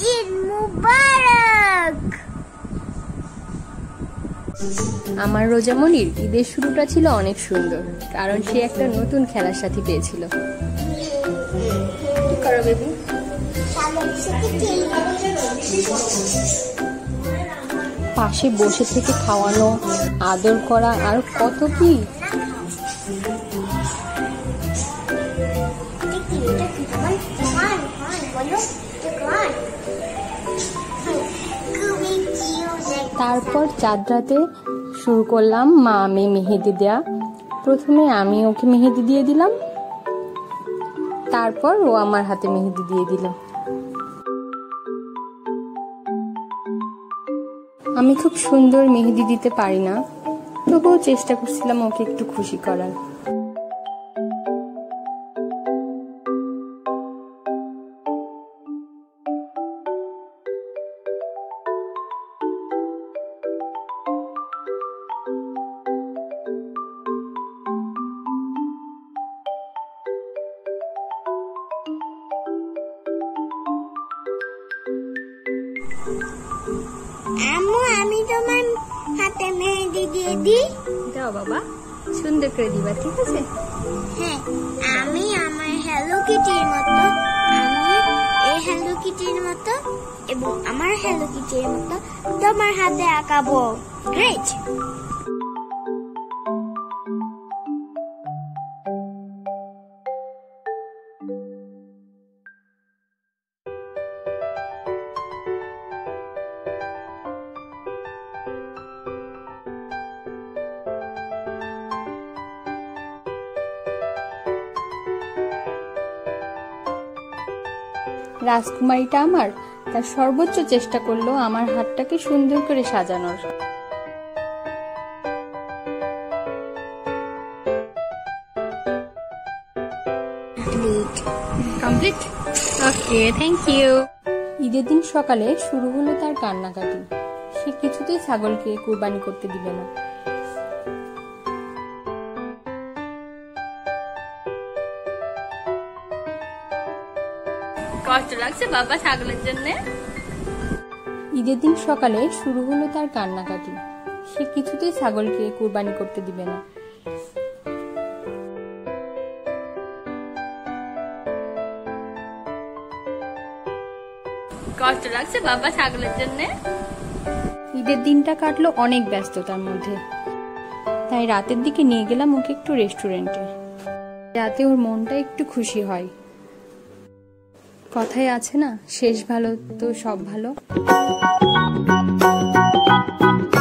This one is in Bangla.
ঈদ মুবারক। আমার রোজামনির ঈদের শুরুটা ছিল অনেক সুন্দর, কারণ সে একটা নতুন খেলার সাথী পেয়েছিল। কি করো বেবি? পাশে বসে থেকে খাওয়ানো, আদর করা আর কত কি। তারপর চাঁদ রাতে শুরু করলাম মা আমি মেহেদি দেয়া। প্রথমে আমি ওকে মেহেদি দিয়ে দিলাম, তারপর ও আমার হাতে মেহেদি দিয়ে দিল। আমি খুব সুন্দর মেহেদি দিতে পারি না, তবুও চেষ্টা করছিলাম ওকে একটু খুশি করার। আম্মু, আমি তোমার হাতে মেহেদি দিয়ে দিই। দাও বাবা, সুন্দর করে দিবা, ঠিক আছে? হ্যাঁ, আমি আমার হ্যালো কিটির মতো, আমি এই হ্যালো কিটির মতো এবং আমার হ্যালো কিটির মতো তোমার হাতে আঁকাবো। গ্রেট। রাজকুমারীটা আমার তার সর্বোচ্চ চেষ্টা করলো আমার হাতটাকে সুন্দর করে সাজানোর। কমপ্লিট। Okay, thank you. ঈদের দিন সকালে শুরু হলো তার কান্নাকাটি। সে কিছুতেই ছাগলকে কুরবানি করতে দিবে না। কষ্ট লাগছে বাবা ছাগলের জন্য। ঈদের দিন সকালে শুরু হলো তার কান্নাকাটি। সে কিছুতেই ছাগলকে কুরবানি করতে দিবে না। কষ্ট লাগছে বাবা ছাগলের জন্য। ঈদের দিনটা কাটলো অনেক ব্যস্ততার মধ্যে, তাই রাতের দিকে নিয়ে গেলাম ওকে একটু রেস্টুরেন্টে, যাতে ওর মনটা একটু খুশি হয়। কথায় আছে না, শেষ ভালো তো সব ভালো।